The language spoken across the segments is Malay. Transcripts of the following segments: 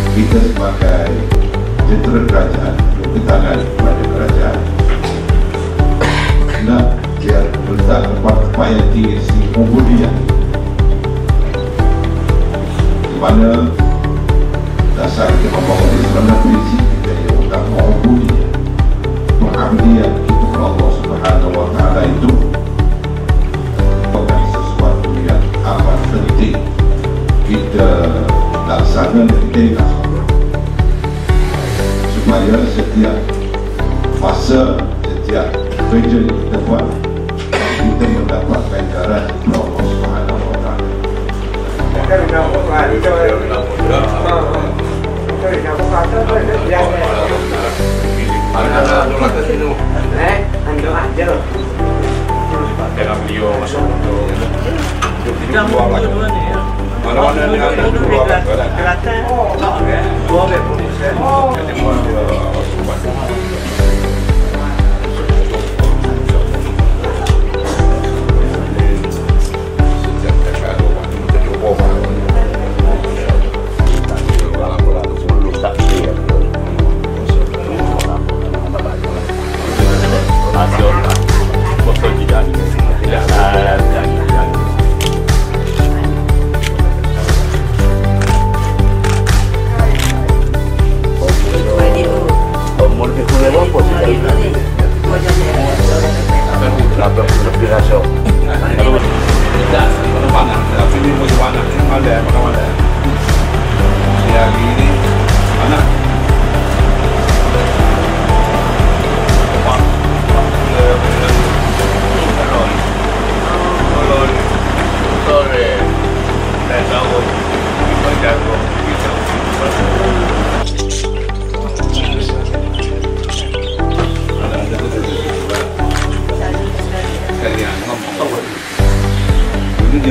kita sebagai jentera kerajaan berpegang tangan kepada kerajaan nak biar letak tempat yang tinggi segi pembudian, di mana dasar kita membangun Islam dan prinsip kita yang utama pembudian, pengabdian kita kepada Allah Subhanahu Wa Taala itu bukan sesuatu yang amat penting kita laksanakan dan kita laksanakan supaya setiap masa, setiap kerja yang kita buat kita mendapat ganjaran dari Allah Subhanahu Wa Taala. Dengan beliau masuk untuk mana-mana dengan kelatan dua produsen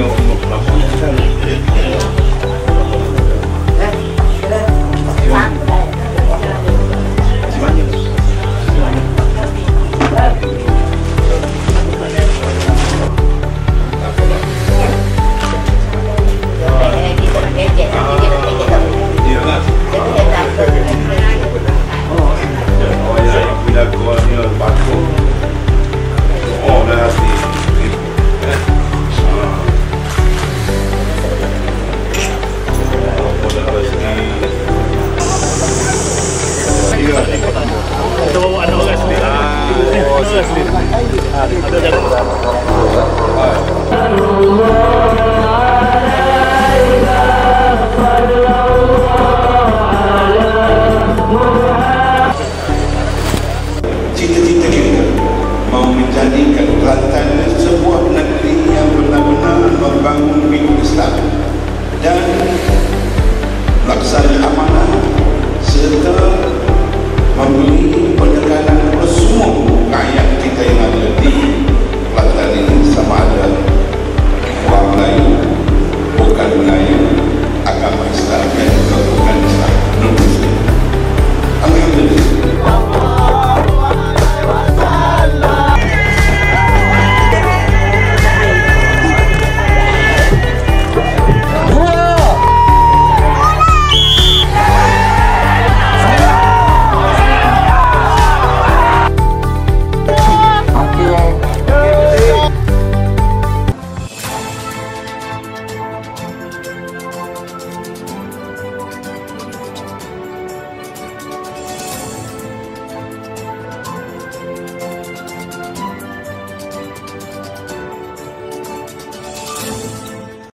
Hãy subscribe cho kênh Ghiền Mì Gõ để không bỏ lỡ những video hấp dẫn.